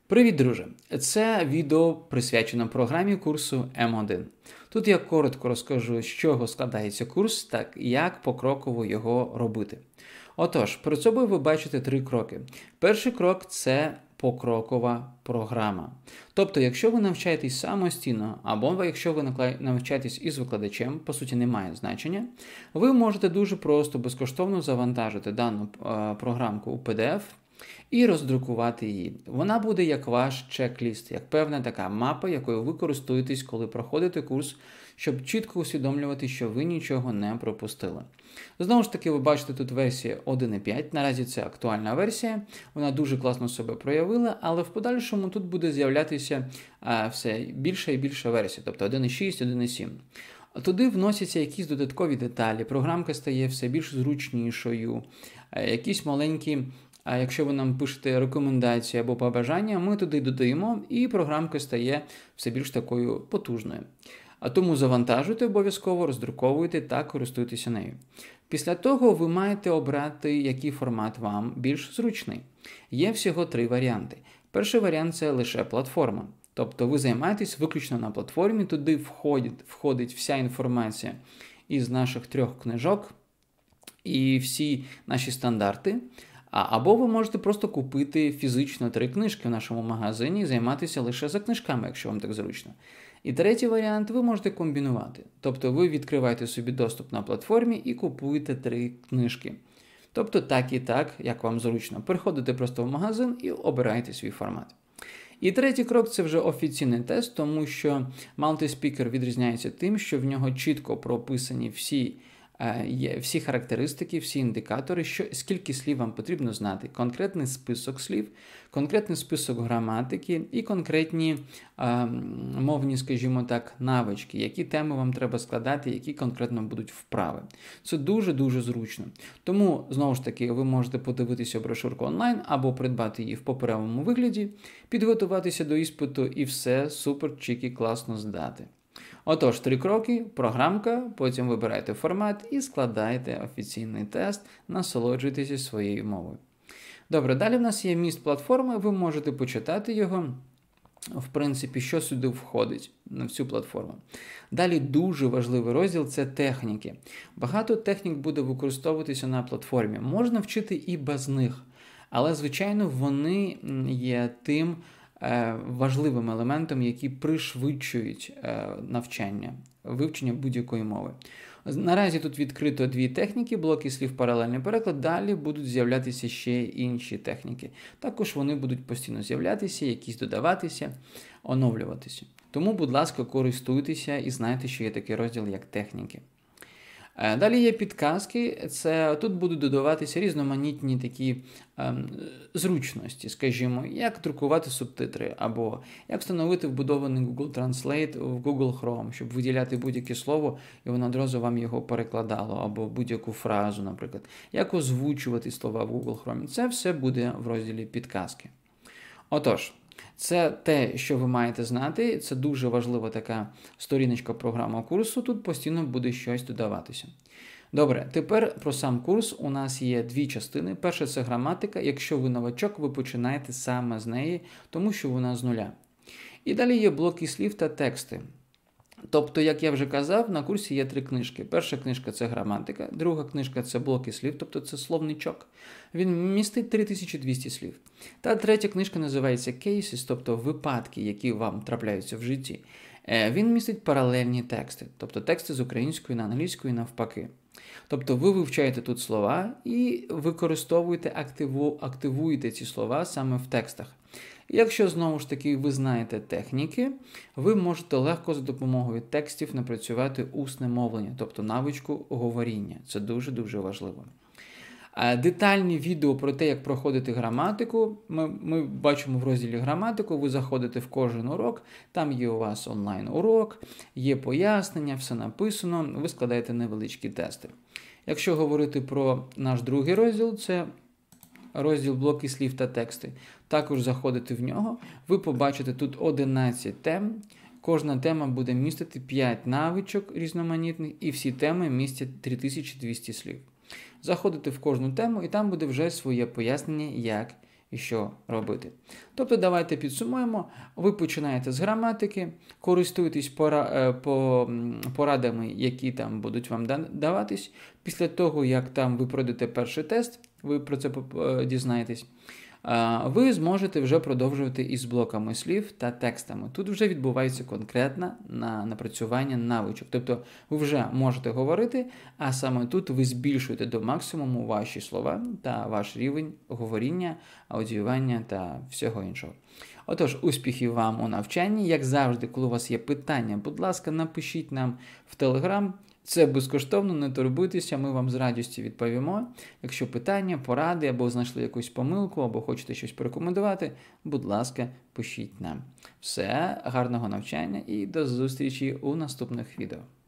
Привіт, друже! Це відео присвячено програмі курсу М1. Тут я коротко розкажу, з чого складається курс та як покроково його робити. Отож, перед собою ви бачите 3 кроки. Перший крок – це покрокова програма. Тобто, якщо ви навчаєтесь самостійно, або якщо ви навчаєтесь із викладачем, по суті, немає значення, ви можете дуже просто, безкоштовно завантажити дану програмку у PDF, і роздрукувати її. Вона буде як ваш чек-ліст, як певна така мапа, якою ви користуєтесь, коли проходите курс, щоб чітко усвідомлювати, що ви нічого не пропустили. Знову ж таки, ви бачите тут версія 1.5, наразі це актуальна версія, вона дуже класно себе проявила, але в подальшому тут буде з'являтися все більша і більша версія, тобто 1.6, 1.7. Туди вносяться якісь додаткові деталі, програмка стає все більш зручнішою, якісь маленькі. А якщо ви нам пишете рекомендації або побажання, ми туди додаємо, і програмка стає все більш такою потужною. А тому завантажуйте обов'язково, роздруковуйте та користуйтеся нею. Після того ви маєте обрати, який формат вам більш зручний. Є всього 3 варіанти. Перший варіант – це лише платформа. Тобто ви займаєтесь виключно на платформі, туди входить вся інформація із наших 3 книжок і всі наші стандарти. Або ви можете просто купити фізично 3 книжки в нашому магазині і займатися лише за книжками, якщо вам так зручно. І третій варіант – ви можете комбінувати. Тобто ви відкриваєте собі доступ на платформі і купуєте 3 книжки. Тобто так і так, як вам зручно. Приходите просто в магазин і обираєте свій формат. І третій крок – це вже офіційний тест, тому що Multispeaker відрізняється тим, що в нього чітко прописані всі характеристики, всі індикатори, скільки слів вам потрібно знати, конкретний список слів, конкретний список граматики і конкретні мовні, скажімо так, навички, які теми вам треба складати, які конкретно будуть вправи. Це дуже-дуже зручно. Тому, знову ж таки, ви можете подивитися брошурку онлайн або придбати її в паперовому вигляді, підготуватися до іспиту і все супер, чікі, класно здати. Отож, 3 кроки, програмка, потім вибираєте формат і складаєте офіційний тест, насолоджуйтеся своєю мовою. Добре, далі в нас є міст платформи, ви можете почитати його, в принципі, що сюди входить на всю платформу. Далі дуже важливий розділ – це техніки. Багато технік буде використовуватися на платформі. Можна вчити і без них, але, звичайно, вони є тим важливим елементом, які пришвидшують навчання, вивчення будь-якої мови. Наразі тут відкрито 2 техніки, блоки слів, паралельний переклад, далі будуть з'являтися ще інші техніки. Також вони будуть постійно з'являтися, якісь додаватися, оновлюватися. Тому, будь ласка, користуйтеся і знайте, що є такий розділ, як техніки. Далі є підказки, тут будуть додаватися різноманітні такі зручності, скажімо, як друкувати субтитри, або як встановити вбудований Google Translate в Google Chrome, щоб виділяти будь-яке слово, і воно одразу вам його перекладало, або будь-яку фразу, наприклад. Як озвучувати слова в Google Chrome. Це все буде в розділі підказки. Отож, це те, що ви маєте знати, це дуже важлива така сторіночка програми курсу, тут постійно буде щось додаватися. Добре, тепер про сам курс у нас є 2 частини. Перша – це граматика, якщо ви новачок, ви починаєте саме з неї, тому що вона з нуля. І далі є блоки слів та тексти. Тобто, як я вже казав, на курсі є 3 книжки. Перша книжка – це граматика, друга книжка – це блоки слів, тобто це словничок. Він містить 3200 слів. Та третя книжка називається Cases, тобто випадки, які вам трапляються в житті. Він містить паралельні тексти, тобто тексти з української на англійську і навпаки. Тобто ви вивчаєте тут слова і використовуєте, активуєте ці слова саме в текстах. Якщо, знову ж таки, ви знаєте техніки, ви можете легко за допомогою текстів напрацювати усне мовлення, тобто навичку говоріння. Це дуже-дуже важливо. Детальні відео про те, як проходити граматику, ми бачимо в розділі граматику, ви заходите в кожен урок, там є у вас онлайн-урок, є пояснення, все написано, ви складаєте невеличкі тести. Якщо говорити про наш другий розділ, це розділ блоки слів та тексти, також заходите в нього, ви побачите тут 11 тем, кожна тема буде містити 5 навичок різноманітних, і всі теми містять 3200 слів. Заходите в кожну тему, і там буде вже своє пояснення, як і що робити. Тобто давайте підсумуємо. Ви починаєте з граматики, користуєтесь порадами, які там будуть вам даватись. Після того, як там ви пройдете перший тест, ви про це дізнаєтесь, ви зможете вже продовжувати із блоками слів та текстами. Тут вже відбувається конкретне напрацювання навичок. Тобто ви вже можете говорити, а саме тут ви збільшуєте до максимуму ваші слова та ваш рівень говоріння, аудіювання та всього іншого. Отож, успіхів вам у навчанні. Як завжди, коли у вас є питання, будь ласка, напишіть нам в Telegram. Це безкоштовно, не турбуйтеся, ми вам з радістю відповімо. Якщо питання, поради, або знайшли якусь помилку, або хочете щось порекомендувати, будь ласка, пишіть нам. Все, гарного навчання і до зустрічі у наступних відео.